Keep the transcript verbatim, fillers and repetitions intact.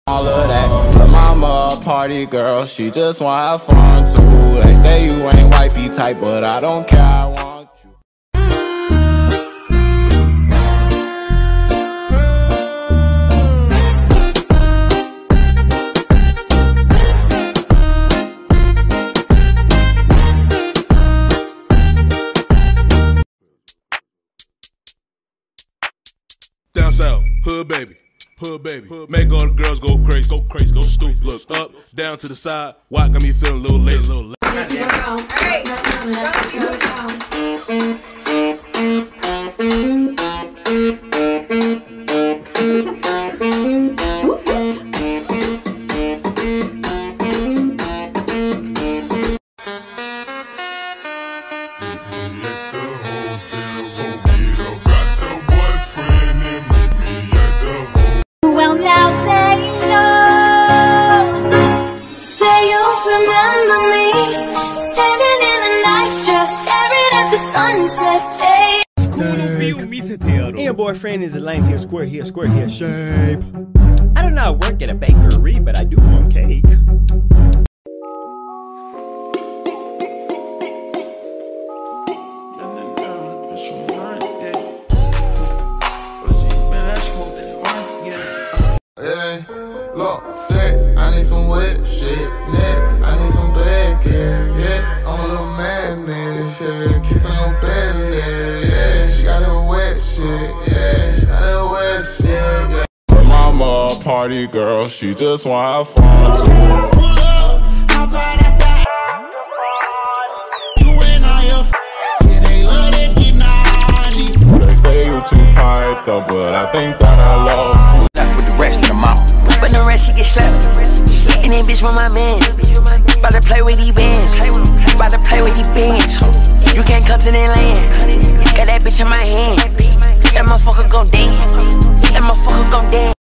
all of that. Her mama a party girl, she just wanna have fun too. They say you ain't wifey type, but I don't care, I want you. Down south, hood baby, hood baby. Make all the girls go crazy, go crazy, go stupid. Look up, down to the side. Why got me feeling a little lazy, a little Well, now they know. Say you'll remember me, standing in a nice dress, staring at the sunset. Hey. And your boyfriend is a lame here, square here, square here, shape. I do not work at a bakery, but I do want cake. Hey, look, sex, I need some wet shit, neck, I need some bad care, yeah, I'm a little man, man, yeah, kiss on your belly, yeah, she got a wet shit, yeah, she got a wet shit, yeah. Her mama a party girl, she just wanna have fun too. Pull up, hop out at that. You and I are f***ing, they love that get naughty. They say you too piped up, but I think that I love you. But the rest she get slapped. And then bitch from my man. About to play with these bands. About to play with these bands. You can't come to that land. Got that bitch in my hand. That motherfucker gon' dance. That motherfucker gon' dance.